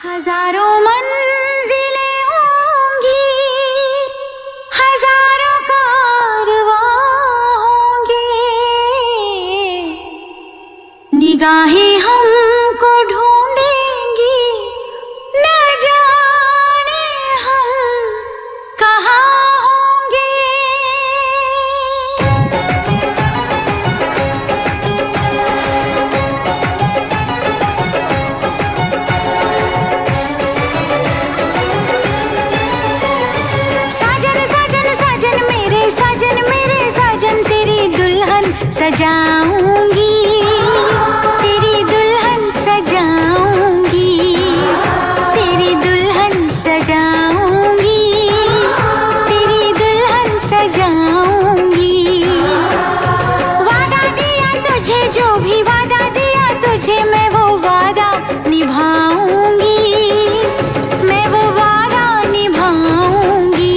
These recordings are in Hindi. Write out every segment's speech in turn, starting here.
हजारों मंजिलें होंगी, हजारों कारवां होंगे, निगाहें हमको ढूंढेंगी, न जाने हम कहाँ होंगे। सजाऊंगी, तेरी दुल्हन सजाऊंगी, तेरी दुल्हन सजाऊंगी, तेरी दुल्हन सजाऊंगी। वादा दिया तुझे, जो भी वादा दिया तुझे, मैं वो वादा निभाऊंगी, मैं वो वादा निभाऊंगी।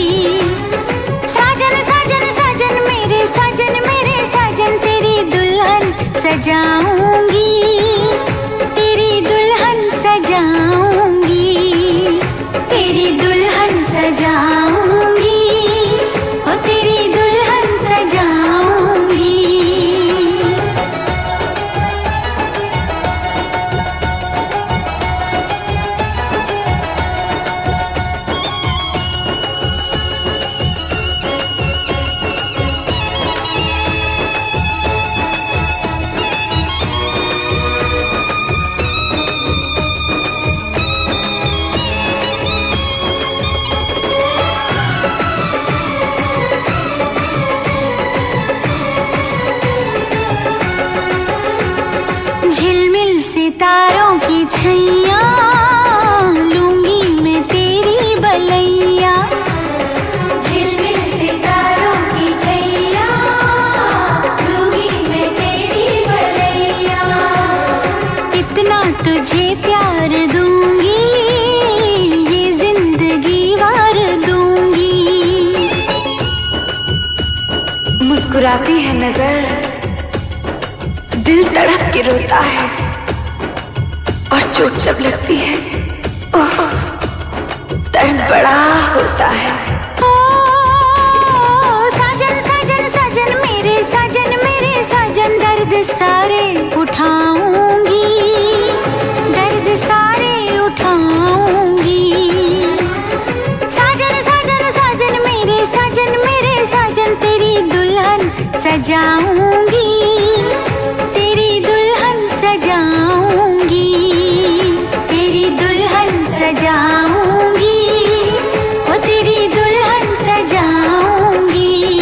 साजन साजन साजन मेरे साजन, मेरे साजन, तेरी दुल्हन सजाऊंगी, तेरी दुल्हन सजाऊंगी, तेरी दुल्हन सजाऊंगी, ओ तेरी दुल्हन सजाऊंगी। झिलमिल सितारों की छैया, लूंगी मैं तेरी बलैया। झिलमिल सितारों की छैया, लूंगी मैं तेरी बलैया। इतना तुझे प्यार दूंगी, ये जिंदगी वार दूंगी। मुस्कुराती है नजर, दिल तड़प के रोता है, और चोट जब लगती है, ओह दर्द बड़ा होता है। ओ साजन साजन साजन मेरे साजन, मेरे साजन, दर्द सारे उठाऊंगी, दर्द सारे उठाऊंगी। साजन साजन साजन मेरे साजन, मेरे साजन, तेरी दुल्हन सजाऊंगी, तेरी दुल्हन सजाऊंगी, तेरी दुल्हन सजाऊंगी, ओ तेरी दुल्हन सजाऊंगी।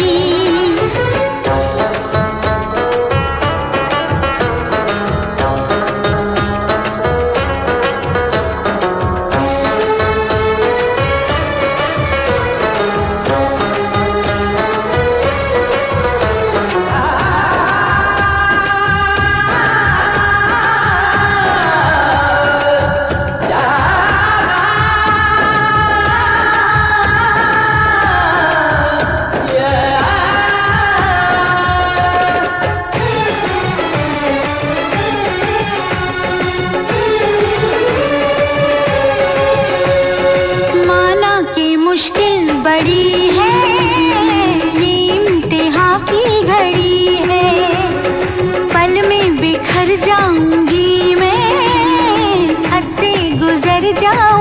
मुश्किल बड़ी है, ये इम्तिहान की घड़ी है, पल में बिखर जाऊंगी मैं, हद से गुजर जाऊंगी।